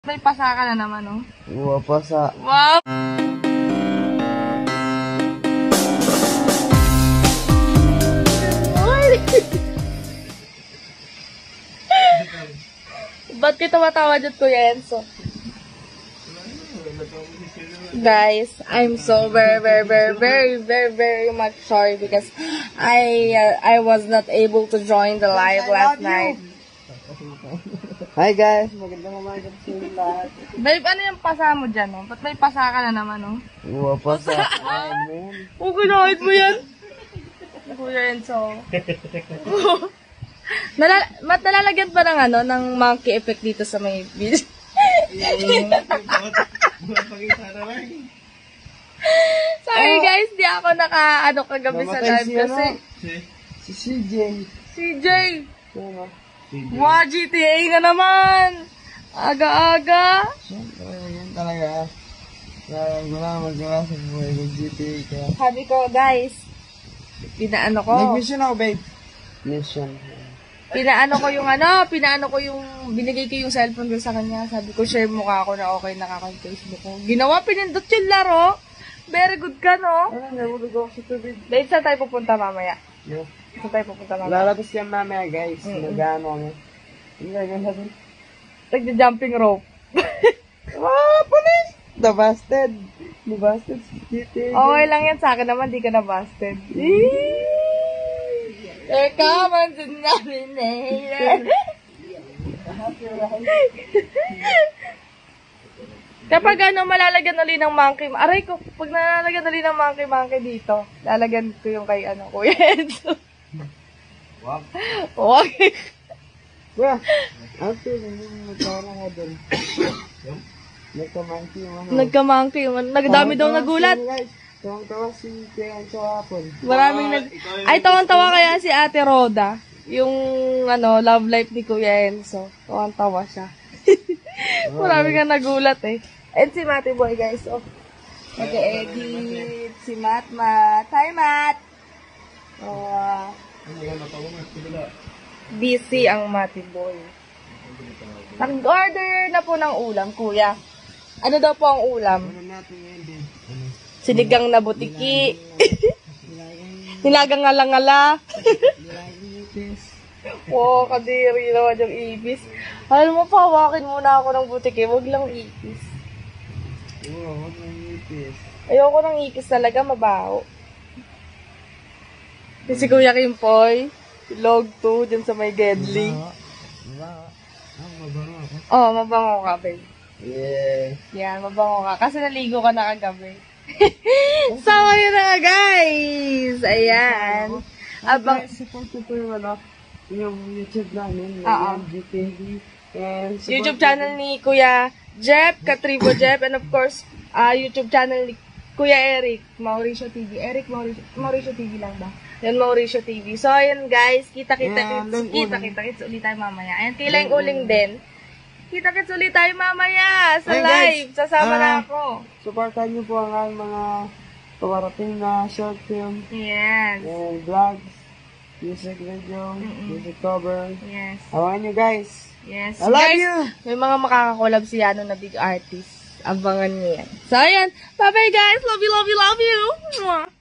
May pasa ka na naman, oh. Wow, pasa. Wow! Ba't ka tawa-tawa dyan, Kuya Enzo? Guys, I'm so very much sorry because I was not able to join the live last night. Hi guys, magandang umaga sa inyo lahat. Babe, ano yung pasa mo dyan, oh? Ba't may pasa ka na naman, oh? Wow, pasa. Amen. Oh, kinahit mo yan? Kuya Enzo. Nalalagyan pa ng ano, ng monkey effect dito sa may video. Sorry guys, di ako naka-ano kagabi sa live kasi. Si CJ. CJ! Wow, GTA na naman! Aga-aga! Siyempre, yan talaga. Wala magawa sa buhay ng GTA kaya. Sabi ko, guys, pinaano ko. Nag-mission ako, babe. Mission. Pinaano ko yung, binigay ko yung cellphone ko sa kanya. Sabi ko, share mo ka ako na okay nakaka-Facebook ko. Ginawa, pinindot yung laro. Very good ka, no? Ano, nahulog ako sa tubig. Babe, saan tayo pupunta mamaya? Yeah. Saan tayo pupunta mamaya? Lalabas yan mamaya, guys. Nag-ano kami. Ano gagawin natin? Nagja-jumping rope. Police! The busted GTA. Okay lang yan sa akin naman, di ka na busted. Eka, mansin namin eh. Kapag ano, malalagyan ulit ng monkey, aray ko, pag nalalagyan ulit ng monkey dito, lalagyan ko yung kay ano, Kuya Enzo. Wag. Wag. Kuya, after, nagkaroon ako doon. Nagka-monkey yung ano. Nagka-monkey yung ano, nagdami daw nagulat. Tawang-tawa si Kuya Enzo hapon. Maraming ay, tawang-tawa kaya si Ate Roda. Yung, ano, love life ni Kuya Enzo. Tawang-tawa siya. Maraming nga nagulat eh. And si Matty Boy, guys. Oh, nag-edit. Si Matmat. Hi, Mat! Busy ang Matty Boy. Nag-order na po ng ulam, Kuya. Ano daw po ang ulam? Sinigang na butiki. Nilagang ngala-ngala. Wow, kadiri naman yung ipis. Alam mo pa, hawakin muna ako ng butiki. Huwag lang ipis. Oo, huwag lang ipis. Ayoko ng ipis talaga, mabaho. Si Kuya Kimpoy, log 2, dyan sa may Gedli. Mabango ako. Oh, mabango ka, babe. Yeah. Yan, mabango ka. Kasi naligo ka na kagabi. So, ayun na guys. Ayan. Abang, support ko po yung ano, yung YouTube namin, rightful. And YouTube channel ni Kuya Jeff, Katribo Jeff, and of course, YouTube channel ni Kuya Eric, Mauricio TV. Eric Mauricio TV lang ba? Yan, Mauricio TV. So, ayun guys, kita-kits ulit tayo mamaya. Ayan, kilang uling din. Kita-kits ulit tayo mamaya sa live. Sasama na ako. Supportan niyo po ang mga pawarating na short film. Yes. And vlogs, music video, music cover. Yes. Abangan nyo guys. Yes. I love guys, you! may mga makakakolab si Yano na big artist. Abangan niyo yan. So, ayan. Bye-bye guys. Love you. Mwah.